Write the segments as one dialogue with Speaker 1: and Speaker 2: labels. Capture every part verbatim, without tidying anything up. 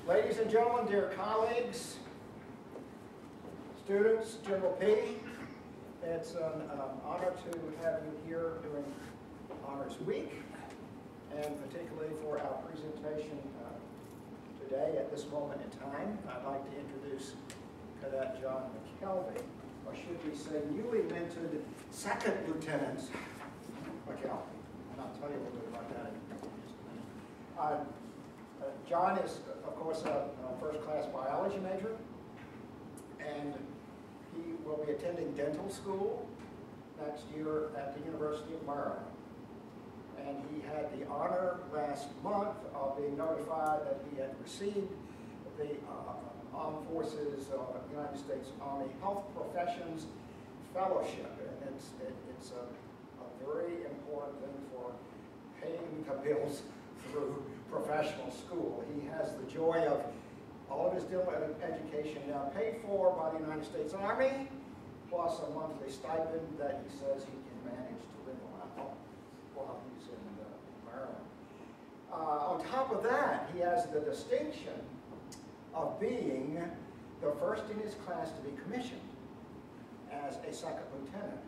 Speaker 1: Ladies and gentlemen, dear colleagues, students, General P, it's an um, honor to have you here during Honors Week, and particularly for our presentation uh, today at this moment in time. I'd like to introduce Cadet John McKelvey, or should we say newly minted Second Lieutenant McKelvey. And I'll tell you a little bit about that in just a minute. Uh, Uh, John is, of course, a, a first-class biology major, and he will be attending dental school next year at the University of Maryland. And he had the honor last month of being notified that he had received the uh, Armed Forces uh, United States Army Health Professions Fellowship. And it's, it, it's a, a very important thing for paying the bills through professional school. He has the joy of all of his dental education now paid for by the United States Army, plus a monthly stipend that he says he can manage to live on while he's in uh, Maryland. Uh, on top of that, he has the distinction of being the first in his class to be commissioned as a second lieutenant.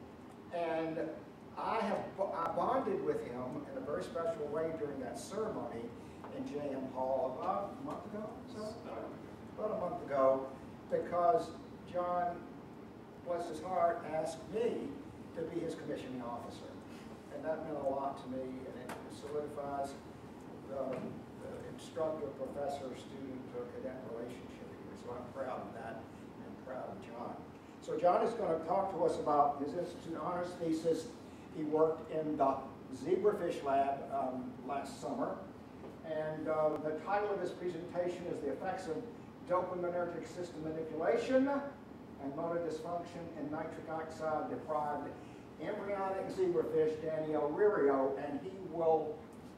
Speaker 1: And I have I bonded with him in a very special way during that ceremony in J M Hall about a month ago, so? About a month ago, because John, bless his heart, asked me to be his commissioning officer. And that meant a lot to me, and it solidifies the, the instructor, professor, student, or cadet relationship here. So I'm proud of that and proud of John. So John is going to talk to us about his Institute Honors Thesis. He worked in the Zebrafish lab um, last summer, and uh, the title of his presentation is The Effects of Dopaminergic System Manipulation and Motor Dysfunction in Nitric Oxide Deprived Embryonic Zebrafish, Danio, rerio, and he will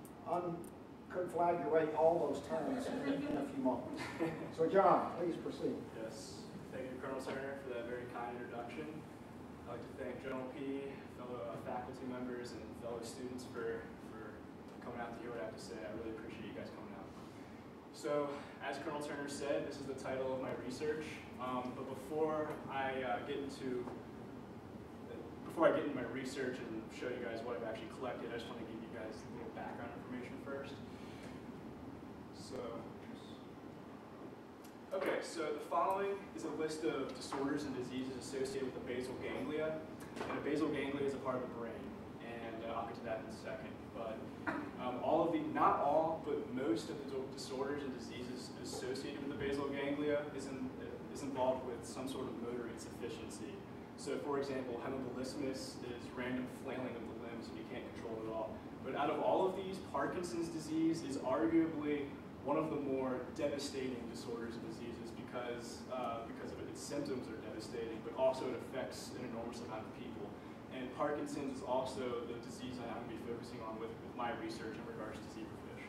Speaker 1: unconflagrate all those terms in, in a few moments. So John, please proceed.
Speaker 2: Yes, thank you, Colonel Turner, for that very kind introduction. I'd like to thank General P, fellow uh, faculty members, and fellow students for, for coming out to hear what I have to say. I really appreciate you guys coming out. So, as Colonel Turner said, this is the title of my research. Um, but before I uh, get into before I get into my research and show you guys what I've actually collected, I just want to give you guys a little background information first. So. Okay, so the following is a list of disorders and diseases associated with the basal ganglia. And the basal ganglia is a part of the brain, and uh, I'll get to that in a second. But um, all of the, not all, but most of the disorders and diseases associated with the basal ganglia is, in, is involved with some sort of motor insufficiency. So for example, hemiplegismus is random flailing of the limbs and you can't control it at all. But out of all of these, Parkinson's disease is arguably one of the more devastating disorders and diseases because, uh, because of it. Its symptoms are devastating, but also it affects an enormous amount of people. And Parkinson's is also the disease I'm going to be focusing on with, with my research in regards to zebrafish.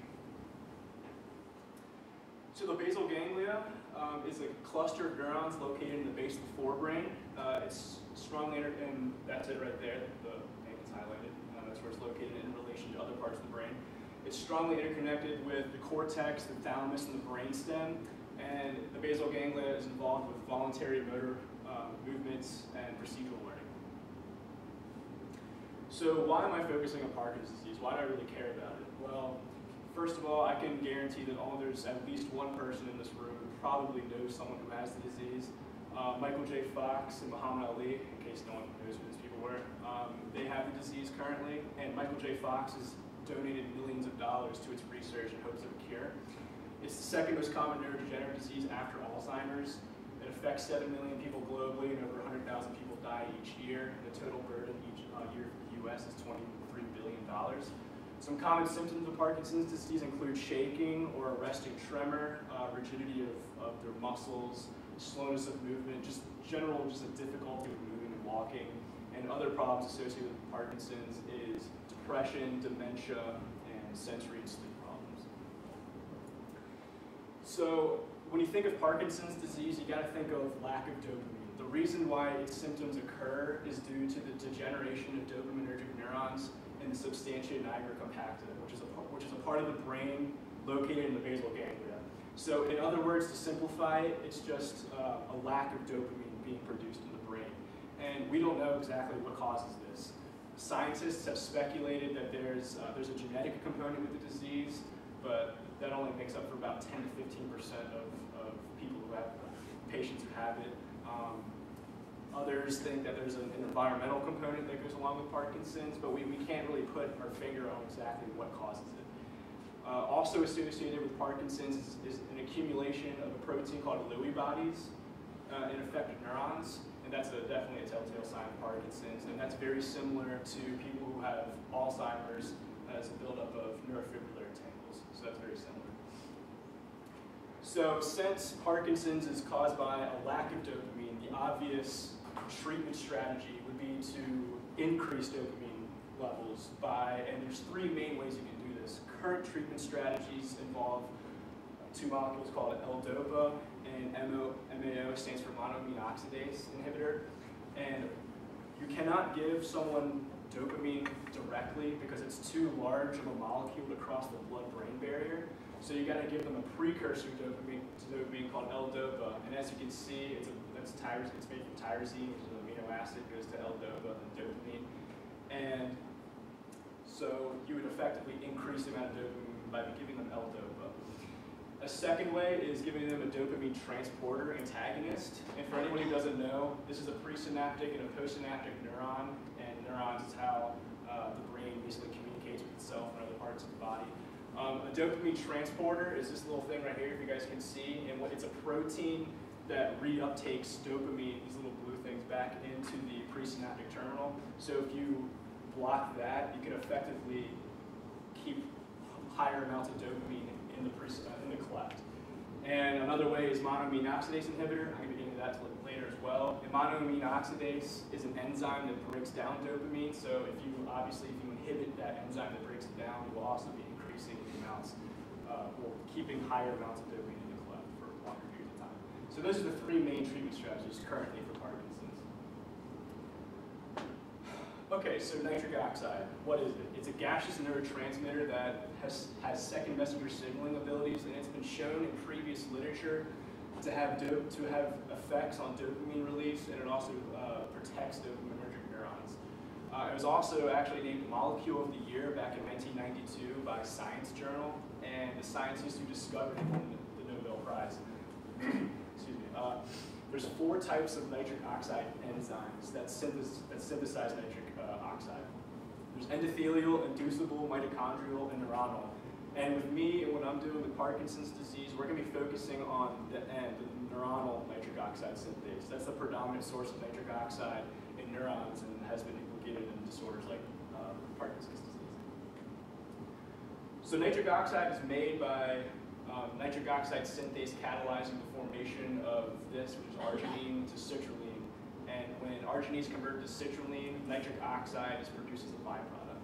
Speaker 2: So the basal ganglia um, is a cluster of neurons located in the base of the forebrain. Uh, it's strongly, inter and that's it right there, the name is highlighted. Uh, that's where it's located in relation to other parts of the brain. It's strongly interconnected with the cortex, the thalamus, and the brainstem, and the basal ganglia is involved with voluntary motor um, movements and procedural learning. So why am I focusing on Parkinson's disease? Why do I really care about it? Well, first of all, I can guarantee that all, there's at least one person in this room who probably knows someone who has the disease. Uh, Michael J. Fox and Muhammad Ali, in case no one knows who these people were, um, they have the disease currently, and Michael J. Fox is donated millions of dollars to its research in hopes of a cure. It's the second most common neurodegenerative disease after Alzheimer's. It affects seven million people globally, and over one hundred thousand people die each year. The total burden each uh, year for the U S is twenty-three billion dollars. Some common symptoms of Parkinson's disease include shaking or arresting tremor, uh, rigidity of, of their muscles, slowness of movement, just general just a difficulty with moving and walking. And other problems associated with Parkinson's is depression, dementia, and sensory and sleep problems. So when you think of Parkinson's disease, you got to think of lack of dopamine. The reason why its symptoms occur is due to the degeneration of dopaminergic neurons in the substantia nigra compacta, which is a which is a part of the brain located in the basal ganglia. So in other words, to simplify it, it's just uh, a lack of dopamine being produced in the brain. And we don't know exactly what causes this. Scientists have speculated that there's, uh, there's a genetic component with the disease, but that only makes up for about ten to fifteen percent of, of people who have, patients who have it. Um, others think that there's an, an environmental component that goes along with Parkinson's, but we, we can't really put our finger on exactly what causes it. Uh, also associated with Parkinson's is, is an accumulation of a protein called Lewy bodies uh, in affected neurons, and that's a, definitely a telltale sign of Parkinson's, and that's very similar to people who have Alzheimer's as a buildup of neurofibrillary tangles, so that's very similar. So since Parkinson's is caused by a lack of dopamine, the obvious treatment strategy would be to increase dopamine levels by, and there's three main ways you can do this. Current treatment strategies involve two molecules called L-DOPA, and M A O stands for monoamine oxidase inhibitor. And you cannot give someone dopamine directly because it's too large of a molecule to cross the blood-brain barrier. So you got to give them a precursor dopamine to dopamine called L-DOPA. And as you can see, it's a, that's tyrosine. It's made from tyrosine, which is an amino acid, goes to L-DOPA and dopamine. And so you would effectively increase the amount of dopamine by giving them L-DOPA. A second way is giving them a dopamine transporter antagonist. And for anyone who doesn't know, this is a presynaptic and a postsynaptic neuron. And neurons is how uh, the brain basically communicates with itself and other parts of the body. Um, a dopamine transporter is this little thing right here, if you guys can see. And what, it's a protein that reuptakes dopamine, these little blue things, back into the presynaptic terminal. So if you block that, you can effectively keep higher amounts of dopamine in the, pre in the cleft. And another way is monoamine oxidase inhibitor. I'm going to get into that later as well. And monoamine oxidase is an enzyme that breaks down dopamine. So if you, obviously, if you inhibit that enzyme that breaks it down, you will also be increasing the amounts, uh, or keeping higher amounts of dopamine in the cleft for longer periods of time. So those are the three main treatment strategies currently for Parkinson's. Okay, so nitric oxide, what is it? It's a gaseous neurotransmitter that has, has second messenger signaling abilities, and it's been shown in previous literature to have, do, to have effects on dopamine release, and it also uh, protects dopaminergic neurons. Uh, it was also actually named Molecule of the Year back in nineteen ninety-two by Science Journal, and the scientists who discovered it won the, the Nobel Prize. Excuse me. Uh, there's four types of nitric oxide enzymes that, synthesize, that synthesize nitric uh, oxide. There's endothelial, inducible, mitochondrial, and neuronal. And with me and what I'm doing with Parkinson's disease, we're going to be focusing on the end, the neuronal nitric oxide synthase. That's the predominant source of nitric oxide in neurons and has been implicated in disorders like uh, Parkinson's disease. So nitric oxide is made by um, nitric oxide synthase catalyzing the formation of this, which is arginine to citrulline. And when arginine is converted to citrulline, nitric oxide is produced as a byproduct.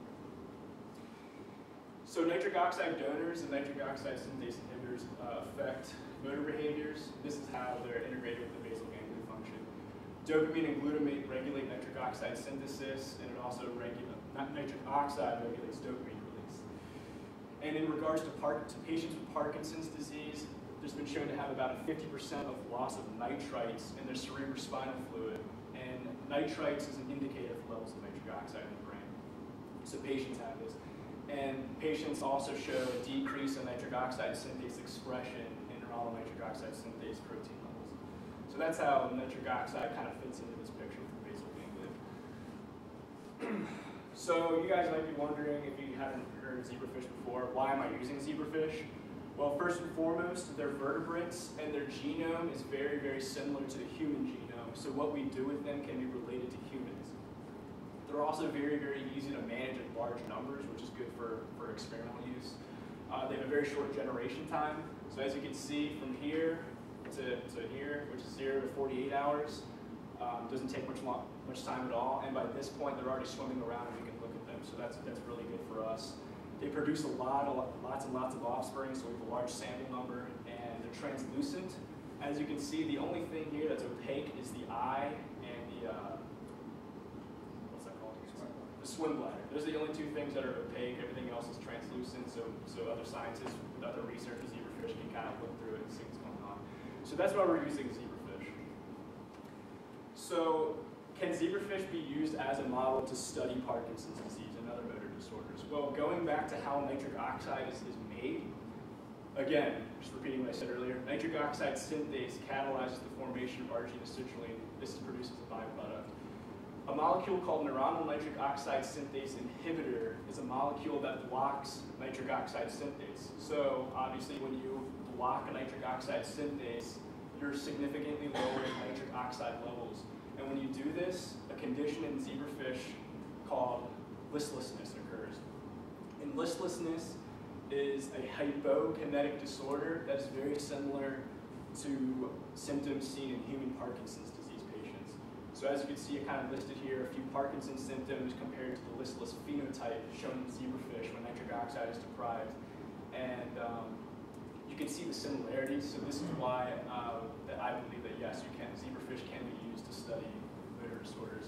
Speaker 2: So nitric oxide donors and nitric oxide synthase inhibitors uh, affect motor behaviors. This is how they're integrated with the basal ganglia function. Dopamine and glutamate regulate nitric oxide synthesis, and it also regulates, not nitric oxide regulates dopamine release. And in regards to, Park, to patients with Parkinson's disease, there's been shown to have about a fifty percent of loss of nitrites in their cerebrospinal fluid. And nitrites is an indicator for levels of nitric oxide in the brain. So patients have this. And patients also show a decrease in nitric oxide synthase expression in neuronal nitric oxide synthase protein levels. So that's how nitric oxide kind of fits into this picture for basal ganglia. So you guys might be wondering, if you haven't heard of zebrafish before, why am I using zebrafish? Well, first and foremost, they're vertebrates, and their genome is very, very similar to the human genome. So what we do with them can be related to humans. They're also very, very easy to manage in large numbers, which is good for, for experimental use. Uh, they have a very short generation time. So as you can see from here to, to here, which is zero to forty-eight hours, um, doesn't take much, long, much time at all. And by this point, they're already swimming around and we can look at them. So that's, that's really good for us. They produce a lot, a lot, lots and lots of offspring, so we have a large sample number, and they're translucent. As you can see, the only thing here that's opaque is the eye and the, uh, what's that called? the swim bladder. Those are the only two things that are opaque. Everything else is translucent, so, so other scientists with other research with zebrafish can kind of look through it and see what's going on. So that's why we're using zebrafish. So can zebrafish be used as a model to study Parkinson's disease and other motor disorders? Well, going back to how nitric oxide is, is made, again, just repeating what I said earlier, nitric oxide synthase catalyzes the formation of arginine acetylcholine. This produces a byproduct. A molecule called neuronal nitric oxide synthase inhibitor is a molecule that blocks nitric oxide synthase. So obviously when you block a nitric oxide synthase, you're significantly lowering nitric oxide levels. And when you do this, a condition in zebrafish called listlessness occurs. And listlessness is a hypokinetic disorder that is very similar to symptoms seen in human Parkinson's disease patients. So as you can see, I kind of listed here a few Parkinson's symptoms compared to the listless phenotype shown in zebrafish when nitric oxide is deprived. And um, you can see the similarities, so this is why uh, that I believe that yes, you can, zebrafish can be used to study motor disorders.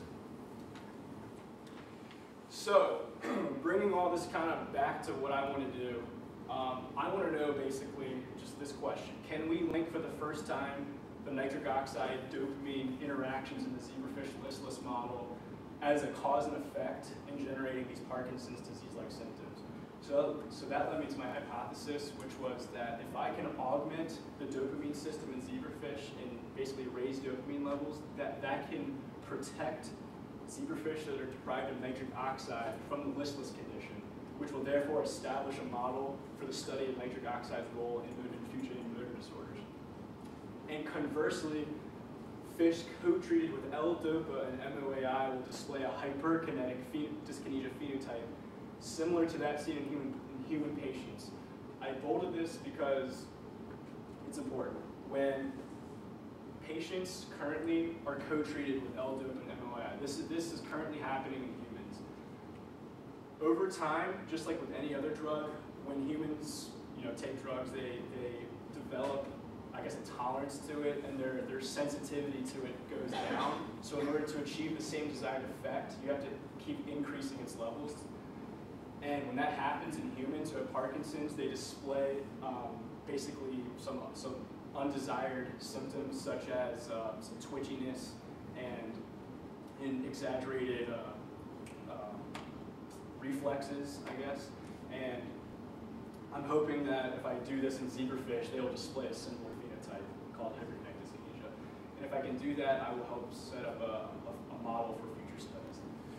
Speaker 2: So, bringing all this kind of back to what I want to do, um, I want to know basically just this question. Can we link for the first time the nitric oxide dopamine interactions in the zebrafish listless model as a cause and effect in generating these Parkinson's disease-like symptoms? So, so that led me to my hypothesis, which was that if I can augment the dopamine system in zebrafish and basically raise dopamine levels, that, that can protect zebrafish that are deprived of nitric oxide from the listless condition, which will therefore establish a model for the study of nitric oxide's role in motor future in motor disorders. And conversely, fish co-treated with L-DOPA and M O A I will display a hyperkinetic dyskinesia phenotype similar to that seen in human, in human patients. I bolded this because it's important. When patients currently are co-treated with L-DOPA and M O A I, this is, this is currently happening in humans. Over time, just like with any other drug, when humans you know, take drugs, they, they develop, I guess, a tolerance to it, and their, their sensitivity to it goes down. So in order to achieve the same desired effect, you have to keep increasing its levels. And when that happens in humans who have Parkinson's, they display um, basically some, some undesired symptoms such as uh, some twitchiness and, and exaggerated uh, uh, reflexes, I guess. And I'm hoping that if I do this in zebrafish, they will display a similar phenotype called hyperkinetic dyskinesia. And if I can do that, I will help set up a, a, a model for future studies.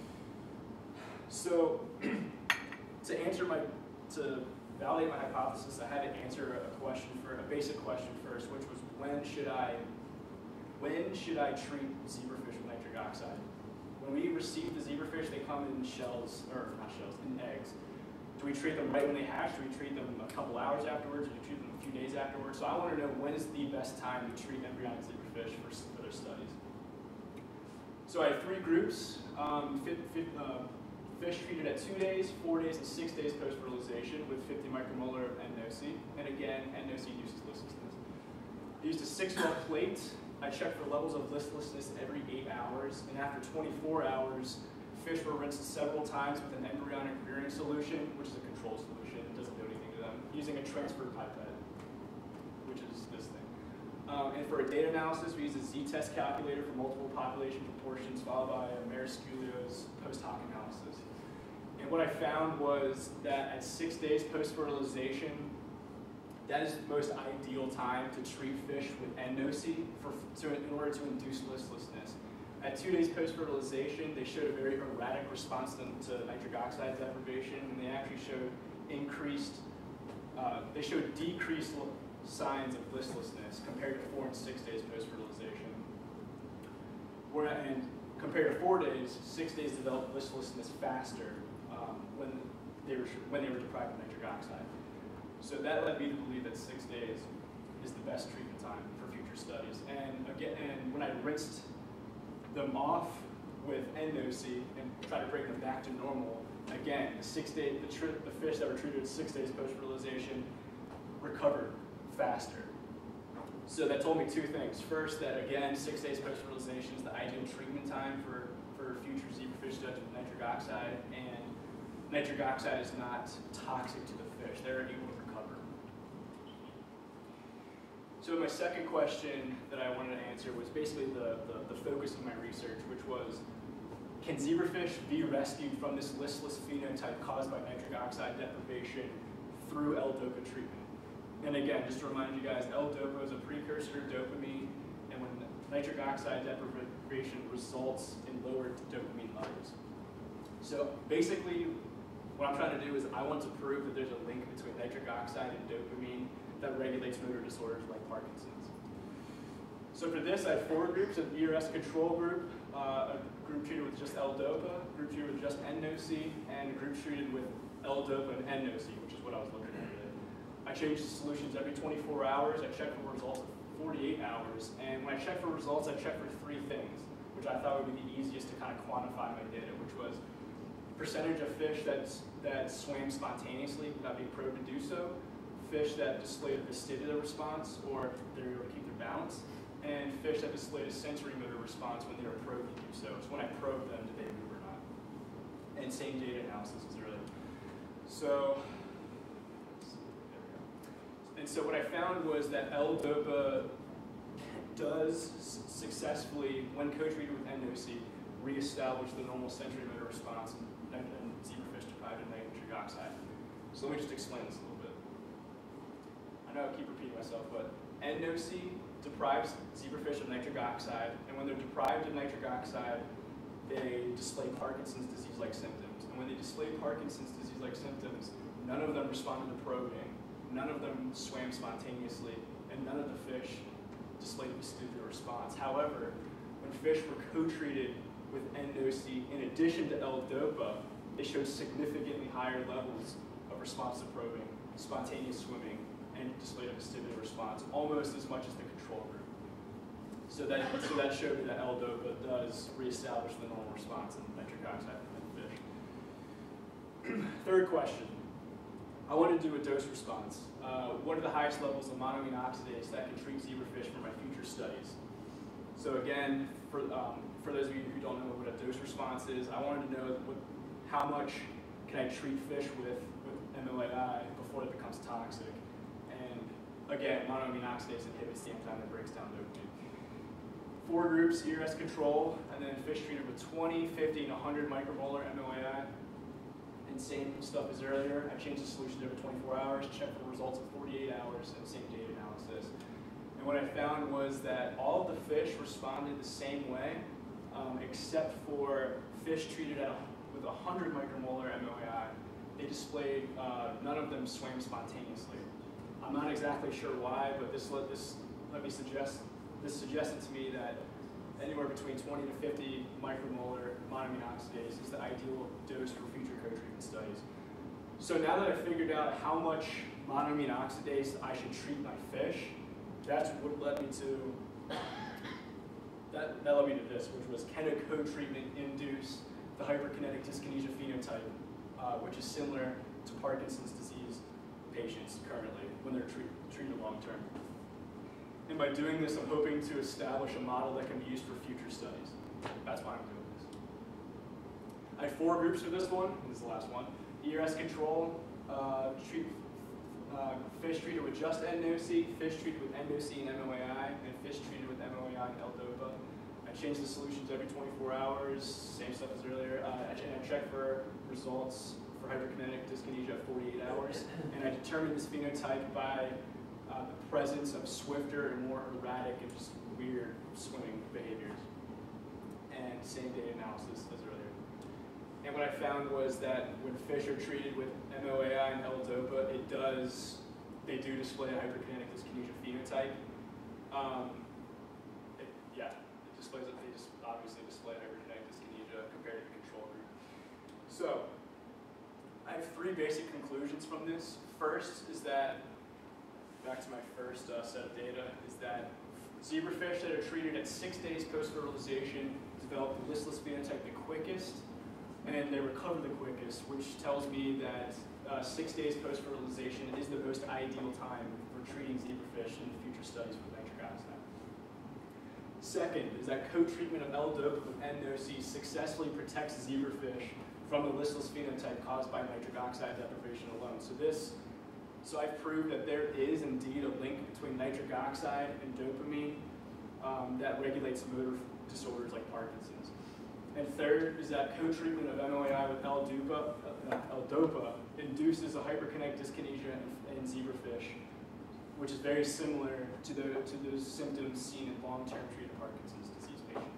Speaker 2: So, to answer my, to validate my hypothesis, I had to answer a question for a basic question first, which was when should I, when should I treat zebrafish with nitric oxide? When we receive the zebrafish, they come in shells, or not shells, in eggs. Do we treat them right when they hatch? Do we treat them a couple hours afterwards? Do we treat them a few days afterwards? So I want to know when is the best time to treat embryonic zebrafish for, for their studies. So I have three groups. Um, fit, fit, uh, Fish treated at two days, four days, and six days post-fertilization with fifty micromolar of N O C. And again, N O C induces listlessness. I used a six-well plate. I checked for levels of listlessness every eight hours. And after twenty-four hours, fish were rinsed several times with an embryonic rearing solution, which is a control solution. It doesn't do anything to them, using a transfer pipette, which is this thing. Um, and for a data analysis, we used a z-test calculator for multiple population proportions, followed by a Marisculio's post hoc analysis. And what I found was that at six days post-fertilization, that is the most ideal time to treat fish with N O C for, to, in order to induce listlessness. At two days post-fertilization, they showed a very erratic response to, to nitric oxide deprivation, and they actually showed increased, uh, they showed decreased signs of listlessness compared to four and six days post-fertilization. Where, and compared to four days, six days developed listlessness faster um, when they were when they were deprived of nitric oxide. So that led me to believe that six days is the best treatment time for future studies. And again, and when I rinsed them off with N O C and tried to bring them back to normal, again, the six day the, tri the fish that were treated six days post-fertilization recovered faster. So that told me two things. First, that again, six days post-fertilization is the ideal treatment time for, for future future zebrafish studies with nitric oxide, and nitric oxide is not toxic to the fish. They're able to recover. So my second question that I wanted to answer was basically the, the, the focus of my research, which was, can zebrafish be rescued from this listless phenotype caused by nitric oxide deprivation through L-DOPA treatment? And again, just to remind you guys, L-DOPA is a precursor to dopamine, and when nitric oxide deprivation results in lowered dopamine levels. So basically, what I'm trying to do is I want to prove that there's a link between nitric oxide and dopamine that regulates motor disorders like Parkinson's. So for this, I had four groups: an E R S control group, uh, a group treated with just L-DOPA, a group treated with just N O C, and a group treated with L-DOPA and N O C, which is what I was looking at today. I changed the solutions every twenty-four hours. I checked for results of forty-eight hours. And when I checked for results, I checked for three things, which I thought would be the easiest to kind of quantify my data, which was percentage of fish that's, that swam spontaneously without being probed to do so, fish that displayed a vestibular response, or they were able to keep their balance, and fish that displayed a sensory motor response when they were probed to do so. So when I probed them, did they move or not? And same data analysis as earlier. So, there we go. And so what I found was that L-DOPA does successfully, when co-treated with N O C, reestablish the normal sensory motor response in, in zebrafish deprived of nitric oxide. So let me just explain this a little bit. I know I keep repeating myself, but N O C deprives zebrafish of nitric oxide, and when they're deprived of nitric oxide, they display Parkinson's disease-like symptoms. And when they display Parkinson's disease-like symptoms, none of them responded to probing, none of them swam spontaneously, and none of the fish displayed a vestibular response. However, when fish were co-treated with N O C in addition to L-DOPA, they showed significantly higher levels of response to probing, spontaneous swimming, and displayed a vestibular response, almost as much as the control group. So that, so that showed me that L-DOPA does reestablish the normal response in nitric oxide in fish. Third question. I want to do a dose response. Uh, what are the highest levels of monoamine oxidase that can treat zebrafish for my future studies? So again, for, um, for those of you who don't know what a dose response is, I wanted to know what, how much can I treat fish with, with M O A I before it becomes toxic. And again, monoamine oxidase inhibits the enzyme that breaks down dopamine. Four groups, E R S control, and then fish treated with twenty, fifty, and one hundred micromolar M O A I. And same stuff as earlier. I changed the solution every twenty-four hours, checked for the results of forty-eight hours, and same data analysis. And what I found was that all of the fish responded the same way, um, except for fish treated at a, with one hundred micromolar M O A I. They displayed, uh, none of them swam spontaneously. I'm not exactly sure why, but this let, this, let me suggest, this suggested to me that anywhere between twenty to fifty micromolar monoamine oxidase is the ideal dose for future co-treatment studies. So now that I figured out how much monoamine oxidase I should treat my fish, that's what led me to, that, that led me to this, which was, can a co-treatment induce the hyperkinetic dyskinesia phenotype, uh, which is similar to Parkinson's disease patients currently when they're treat, treated long-term. And by doing this, I'm hoping to establish a model that can be used for future studies. That's why I'm doing this. I have four groups for this one. This is the last one. E R S control, uh, treat, uh, fish treated with just N O C, fish treated with N O C and M O A I, and fish treated with M O A I and L-DOPA. I change the solutions every twenty-four hours, same stuff as earlier. Uh, I, ch I check for results for hyperkinetic dyskinesia at forty-eight hours, and I determine this phenotype by Uh, the presence of swifter and more erratic and just weird swimming behaviors. And same data analysis as earlier. And what I found was that when fish are treated with M O A I and L-DOPA, it does, they do display a hyperkinetic dyskinesia phenotype. Um, it, yeah, it displays it, they just obviously display hyperkinetic dyskinesia compared to the control group. So, I have three basic conclusions from this. First is that back to my first uh, set of data, is that zebrafish that are treated at six days post-fertilization develop the listless phenotype the quickest, and they recover the quickest, which tells me that uh, six days post-fertilization is the most ideal time for treating zebrafish in future studies with nitric oxide. Second is that co-treatment of L-dopa with N O C successfully protects zebrafish from the listless phenotype caused by nitric oxide deprivation alone. So this, so I've proved that there is indeed a link between nitric oxide and dopamine um, that regulates motor disorders like Parkinson's. And third is that co-treatment of M O A I with L-dopa, uh, L-dopa induces a hyperkinetic dyskinesia in, in zebrafish, which is very similar to, the, to those symptoms seen in long-term treated Parkinson's disease patients.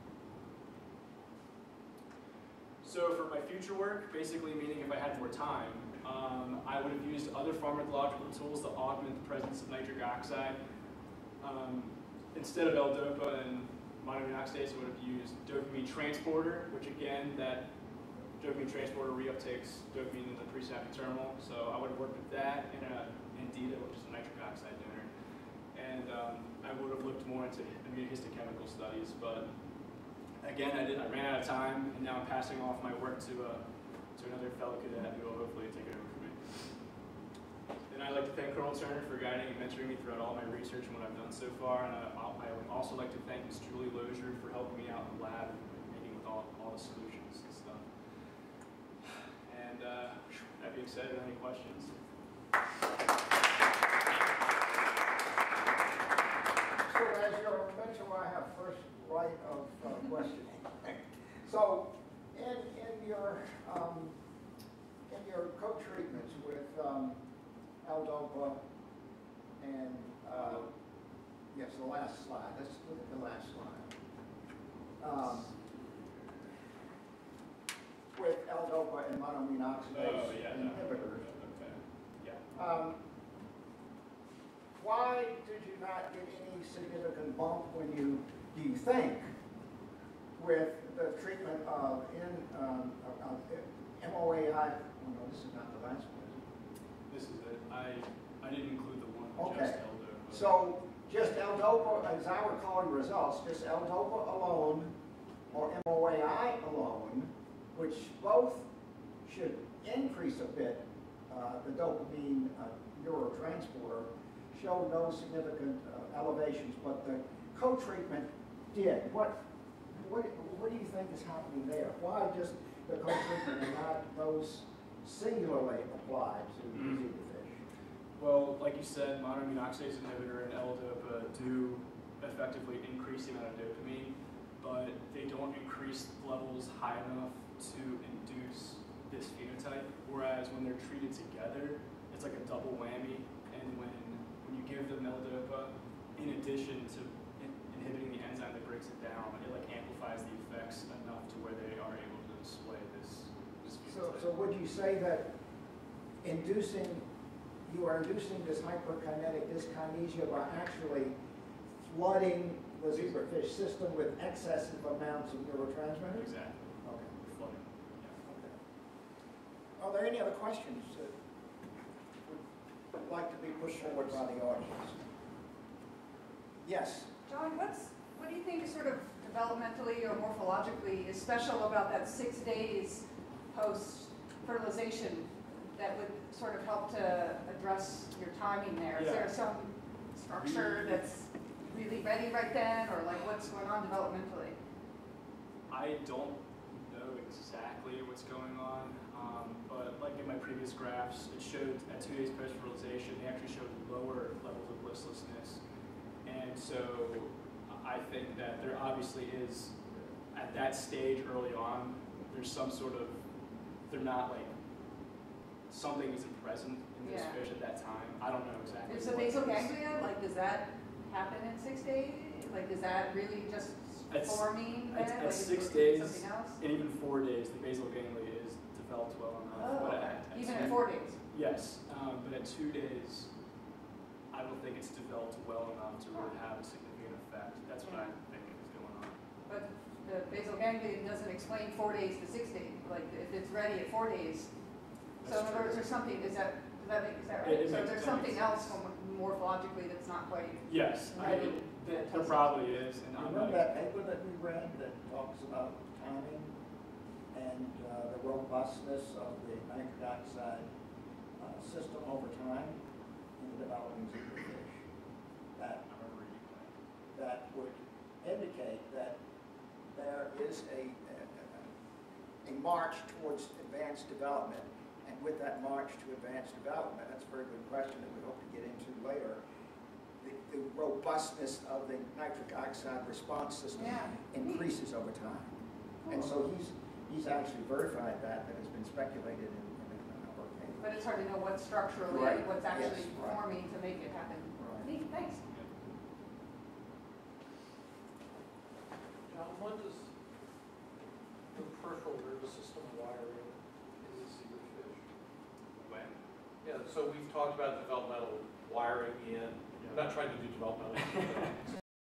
Speaker 2: So for my future work, basically meaning if I had more time, um, I would have used other pharmacological tools to augment the presence of nitric oxide. Um, instead of L-dopa and monoamine oxidase, I would have used dopamine transporter, which again, that dopamine transporter reuptakes dopamine in the presynaptic terminal. So I would have worked with that in a Candida, which is a nitric oxide donor. And um, I would have looked more into immunohistochemical studies, but again, I, did, I ran out of time, and now I'm passing off my work to, uh, to another fellow cadet who will hopefully take it over for me. And I'd like to thank Colonel Turner for guiding and mentoring me throughout all my research and what I've done so far, and I, I would also like to thank Miz Julie Lozier for helping me out in the lab and meeting with all, all the solutions and stuff. And uh, that being said, are there any questions?
Speaker 1: So as your mentor, I have first right of uh, questioning. So in, in your um, in your co-treatments with um, L-dopa and uh, yes, the last slide. Let's look at the last slide. Um, with L-dopa and monoamine oxidase
Speaker 2: oh, yeah,
Speaker 1: inhibitors.
Speaker 2: Okay. Yeah.
Speaker 1: Um, why did you not get any significant bump when you, do you think, with the treatment of in, um, of, of M O A I? Oh no, this is not the last one, is it?
Speaker 2: This is it. I, I didn't include the one
Speaker 1: Okay.
Speaker 2: just L-dopa.
Speaker 1: So just L-dopa, as I recall your results, just L-dopa alone or M O A I alone, which both should increase a bit uh, the dopamine uh, neurotransporter, showed no significant uh, elevations, but the co-treatment did. What, what, what do you think is happening there? Why just the co-treatment and not those singularly applied to
Speaker 2: Mm-hmm.
Speaker 1: zebrafish?
Speaker 2: Well, like you said, monoamine oxidase inhibitor and L-dopa do effectively increase the amount of dopamine, but they don't increase levels high enough to induce this phenotype, whereas when they're treated together, it's like a double whammy, and when, when you give them L-dopa, in addition to in inhibiting the enzyme that breaks it down, it like amplifies the effects enough to where they are able to display this, this
Speaker 1: So,
Speaker 2: phenotype.
Speaker 1: so would you say that inducing, you are inducing this hyperkinetic dyskinesia by actually flooding the zebrafish system with excessive amounts of neurotransmitters?
Speaker 2: Exactly.
Speaker 1: Okay.
Speaker 2: Flooding. Yeah.
Speaker 1: Okay. Are there any other questions that would like to be pushed forward by the audience? Yes.
Speaker 3: John, what's, what do you think is sort of developmentally or morphologically is special about that six days post-fertilization that would sort of help to address your timing there? Is
Speaker 2: Yeah.
Speaker 3: there some structure that's really ready right then, or like what's going on developmentally?
Speaker 2: I don't know exactly what's going on, um, but like in my previous graphs, it showed at two days post-fertilization, they actually showed lower levels of listlessness. And so I think that there obviously is, at that stage early on, there's some sort of, they're not like, something isn't present in this
Speaker 3: Yeah.
Speaker 2: fish at that time. I don't know exactly.
Speaker 3: Is the
Speaker 2: what
Speaker 3: basal
Speaker 2: it is.
Speaker 3: ganglia, like does that happen in six days? Like is that really just
Speaker 2: At s-
Speaker 3: forming
Speaker 2: At,
Speaker 3: then?
Speaker 2: at
Speaker 3: Like, is
Speaker 2: six
Speaker 3: it doing
Speaker 2: days,
Speaker 3: something else?
Speaker 2: and even four days, the basal ganglia is developed well enough.
Speaker 3: Oh,
Speaker 2: but
Speaker 3: okay.
Speaker 2: at, at
Speaker 3: Even
Speaker 2: two,
Speaker 3: at four days?
Speaker 2: Yes, um, but at two days, I don't think it's developed well enough to really have a significant effect. That's what I think is going on.
Speaker 3: But the basal ganglia doesn't explain four days to six days. Like if it's ready at four days. So
Speaker 2: That's
Speaker 3: in other
Speaker 2: true.
Speaker 3: words, there's something, is that, does that make, is that
Speaker 2: It-
Speaker 3: right?
Speaker 2: it
Speaker 3: So
Speaker 2: makes-
Speaker 3: there's
Speaker 2: that
Speaker 3: something
Speaker 2: makes
Speaker 3: else
Speaker 2: sense.
Speaker 3: from morphologically that's not quite,
Speaker 2: Yes, I
Speaker 3: Right.
Speaker 2: mean, there, there probably is, and I'm
Speaker 1: Remember
Speaker 2: not.
Speaker 1: that paper that we read that talks about timing and uh, the robustness of the nitric oxide uh, system over time in the developing zebrafish? That,
Speaker 2: I remember reading that.
Speaker 1: that would indicate that there is a, a, a march towards advanced development. And with that march to advanced development, that's a very good question that we hope to get into later, the, the robustness of the nitric oxide response system
Speaker 3: Yeah.
Speaker 1: increases over time. And so he's, he's actually verified that, that has been speculated in, in a number of papers.
Speaker 3: But it's hard to know what structurally,
Speaker 1: Right.
Speaker 3: what's actually
Speaker 1: Yes, right.
Speaker 3: forming to make it happen.
Speaker 1: Right.
Speaker 3: Neat, thanks.
Speaker 4: John, what does the peripheral nervous system wiring in the zebrafish?
Speaker 2: When?
Speaker 4: Yeah, so we've talked about developmental wiring in, I'm not trying to do developmental.